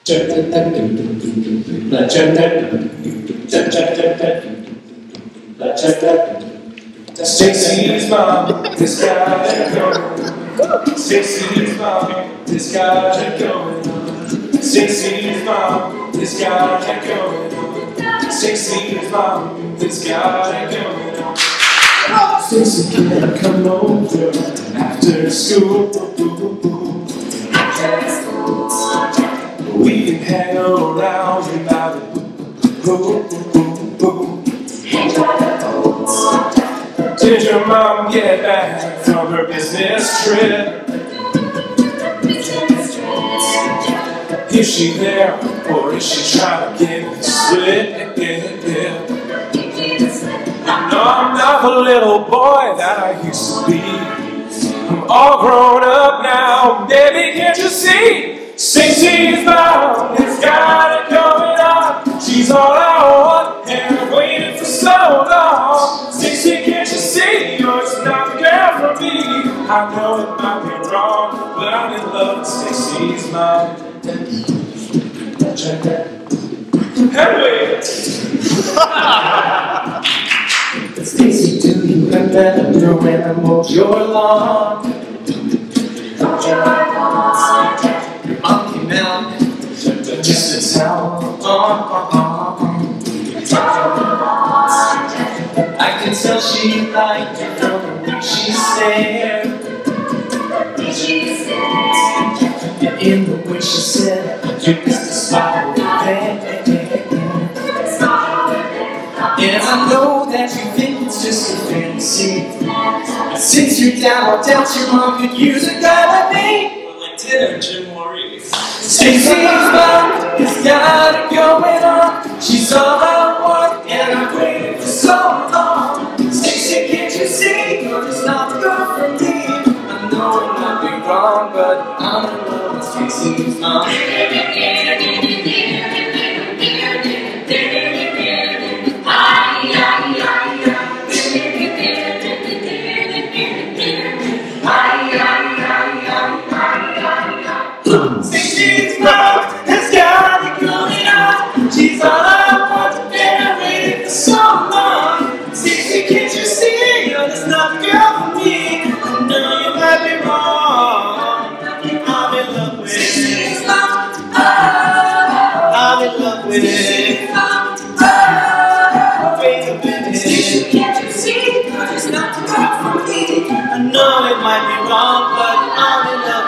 Stacy's mom, this got it going. Stacy's mom, this got it going on. Stacy's mom, this got it going on. Stacy's mom, this got it going on. Stacy, can I come over after school? We can hang around and by the pool. Did your mom get back from her business trip? Is she there or is she trying to get the slip? No, I'm not the little boy that I used to be. I'm all grown up now, baby, can't you see? Stacy's mom has got it going on. She's all I want and I've waited for so long. Stacy, can't you see? You're just not the girl for me. I know it might be wrong, but I'm in love with Stacy's mom. Hey! Stacy, do you remember when I mowed your lawn? Your mom came out just to towel. I can tell she liked you from the way she stared. And in the way she said, you missed a spot over there. And I know that you think it's just a fantasy. Since you're down, I doubt your mom could use a guy like me. Well, like dinner, Jim Maurice. Stacy's mom has got it going on. She's all I want, and I've waited for so long. Stacy, can't you see? You're just not the girl for me. I know it might be wrong, but I'm in love with Stacy's mom. Stacy's mom has got it going on. She's all I want, and I've waited for so long. Stacy, can't you see? You're just not the girl for me. I know you might be wrong. I'm in love with Stacy's mom. I'm in love with Stacy's mom. Wait a minute. Stacy, can't you see? You're just not the girl for me. I know it might be wrong, but I'm in love.